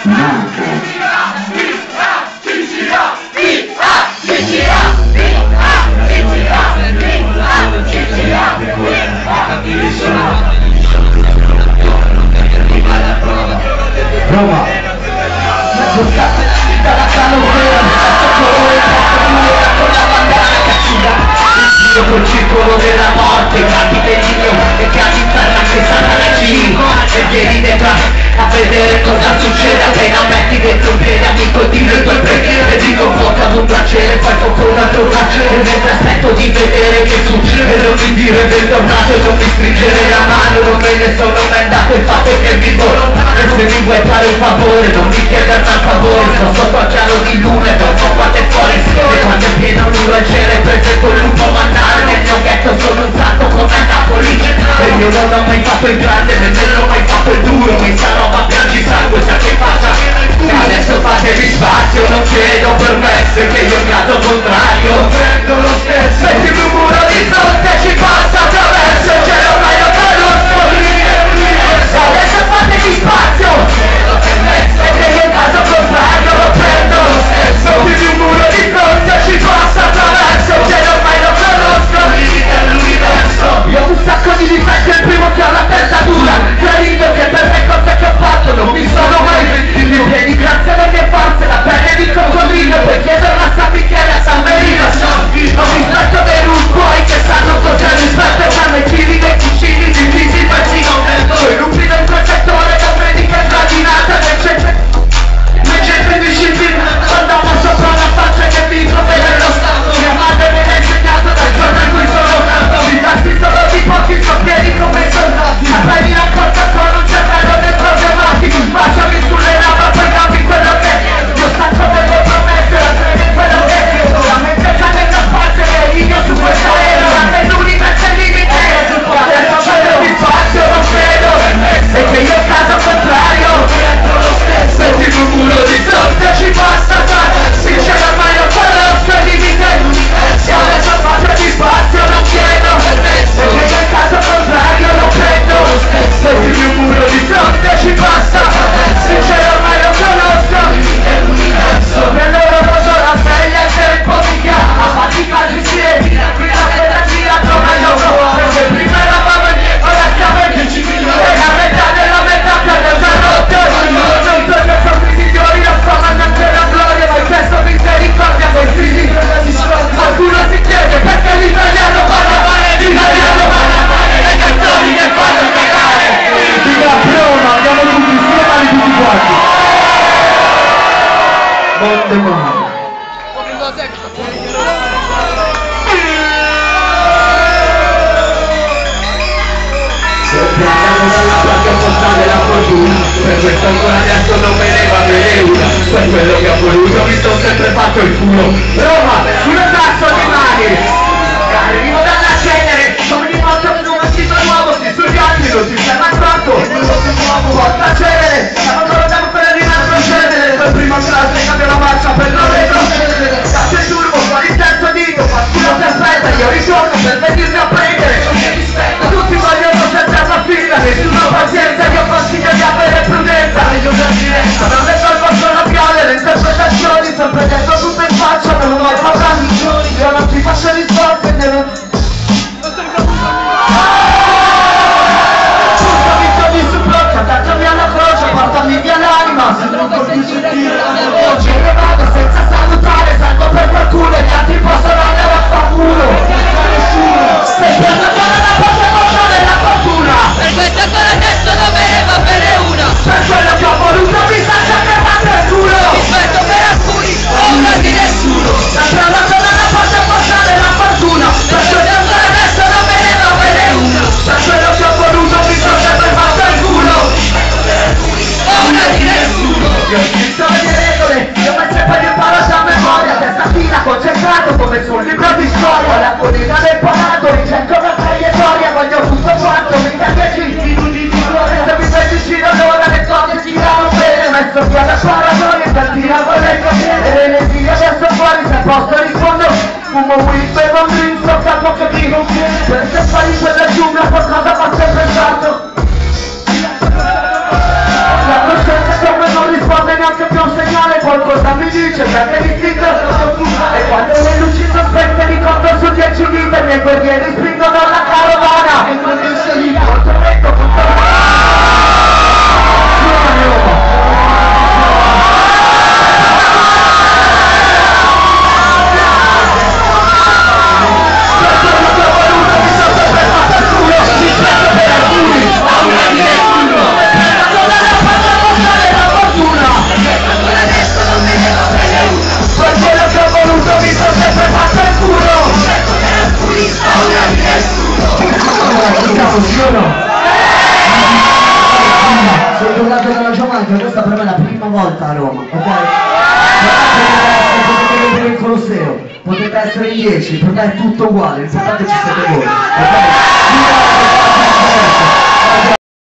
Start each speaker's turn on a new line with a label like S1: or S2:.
S1: Roma, dalla canovera, con la bandana cacciuta, col circolo della morte, campi dell'inno e casi infernati satanici, e vieni detrás a vedere cosa succede appena metti dentro un piede amico di le tue preghiere, ti convocano un piacere, poi con un altro piacere, mentre aspetto di vedere che succede, e non mi dire bentornato e non mi stringere la mano, non me ne sono mai dato il fatto che vivo lontano, e se mi vuoi fare un favore non mi chiedermi al favore, sto sotto al cielo di luna e dopo quando è fuori e quando è pieno l'uno al cielo e presento il lupo mannare, nel mio ghetto sono un santo come Napoli, e io non ho mai fatto il grande, nemmeno ho mai fatto il duro, mi sarò ma piangi sangue sa che faccia, adesso fatevi spazio, non chiedo permesso che io il caso contrario prendo lo stesso, mettimi un muro di fronte ci passa attraverso il cielo ormai lo conosco, adesso fatevi spazio e che io il caso contrario lo prendo lo stesso, mettimi un muro di fronte ci passa attraverso il cielo ormai lo conosco, l'universo, io ho un sacco di difetti, il primo che ho la testa dura, credendo che per me cose che ho fatto non mi sono mai pentito, vieni grazie alle mie forze, la pelle di coccodrillo, puoi chiedere una San Michele a San Marino, ho distratto dei rude boy che sanno cosa rispetto e fanno i fili dei cuscini divisi persino coi lupi del protettore, da predica gradinata nel centro di disciplina, andavo sopra una faccia che mi trova lo stato, mia madre me l'ha insegnato dal giorno in cui sono nato, i tassi sono di pochi soppieri come soldati, appeni la porta con un cervello del problematico, baciami sulle labbra poi dammi quello che io stacco delle promesse, la crede quello che la mente c'è nella spazio e io su questa era, e l'universo è limite, adesso fatevi spazio, non credo, e che io caso contrario, mettimi un muro di fronte ci basta, sincero ormai non conosco il limite, e adesso fatevi spazio, non chiedo, e che io caso contrario lo prendo, mettimi un muro di fronte ci basta, sincero ormai non conosco l'universo, e loro poso la sveglia e il tempo mi chiama, fatica di siedi, qui la energia trova il loro, perché prima eravamo ora siamo in 10 milioni, e la metà della metà che hanno già rotto, non so che sono crititori, la fama neanche la gloria, ma il testo misericordia con figli, qualcuno si chiede perché l'italiano parla male, l'italiano parla male, le canzoni che fanno cagare, dica Roma, andiamo tutti insieme a tutti quanti, Monte Mare. Prendiamo dalla placa postale la fortuna, per questo ancora adesso non me ne va bene una, per quello che ho voluto mi sono sempre fatto il culo. Roma, sulle tasso di mani, arrivo dalla cenere, ogni volta che un vestito nuovo si sugli altri non si ferma troppo, porta cenere, siamo ancora da per rinaldo cenere, per prima classe cambio la marcia per non retrocedere, cazzo il turbo, fuori il terzo dito, qualcuno ti aspetta, io ritorno per venirmi a prendere, tutti vogliono senza la fila, nessuno ha pazienza, io consiglio di avere prudenza, non le colpo sono piole, le interpretazioni, sempre detto tutto in faccia, non ho mai paura, io non ti faccio rispondere.
S2: anche questa per me è la prima volta a Roma, ok? Potete vedere il Colosseo, potete essere in 10, per me è tutto uguale, l'importante è che ci siete voi, ok?